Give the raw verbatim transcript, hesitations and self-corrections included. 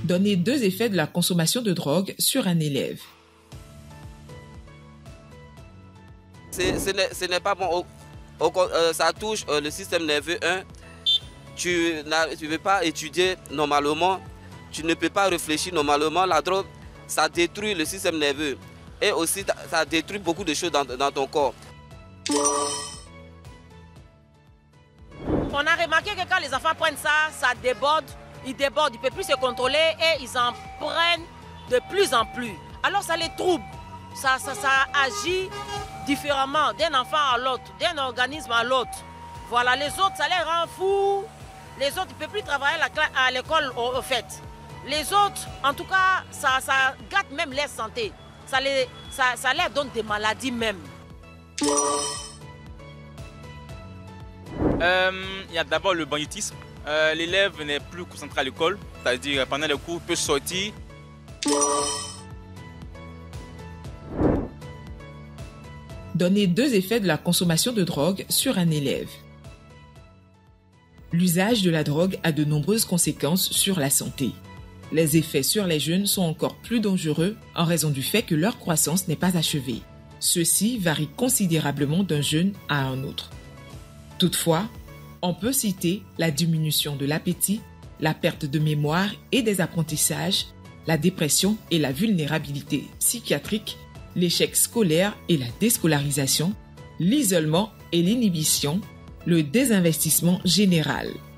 Donnez deux effets de la consommation de drogue sur un élève. Ce n'est pas bon. Au, au, euh, ça touche euh, le système nerveux. Un, tu ne veux pas étudier normalement, tu ne peux pas réfléchir normalement. La drogue, ça détruit le système nerveux. Et aussi, ça détruit beaucoup de choses dans, dans ton corps. On a remarqué que quand les enfants prennent ça, ça déborde. Ils débordent, ils ne peuvent plus se contrôler et ils en prennent de plus en plus. Alors ça les trouble, ça, ça, ça agit différemment d'un enfant à l'autre, d'un organisme à l'autre. Voilà, les autres, ça les rend fous. Les autres, ils ne peuvent plus travailler à l'école au, au fait. Les autres, en tout cas, ça, ça gâte même leur santé. Ça, les, ça, ça leur donne des maladies même. Euh, il y a d'abord le banditisme. Euh, L'élève n'est plus concentré à l'école, c'est-à-dire pendant les cours, il peut sortir. Donnez deux effets de la consommation de drogue sur un élève. L'usage de la drogue a de nombreuses conséquences sur la santé. Les effets sur les jeunes sont encore plus dangereux en raison du fait que leur croissance n'est pas achevée. Ceci varie considérablement d'un jeune à un autre. Toutefois, on peut citer la diminution de l'appétit, la perte de mémoire et des apprentissages, la dépression et la vulnérabilité psychiatrique, l'échec scolaire et la déscolarisation, l'isolement et l'inhibition, le désinvestissement général.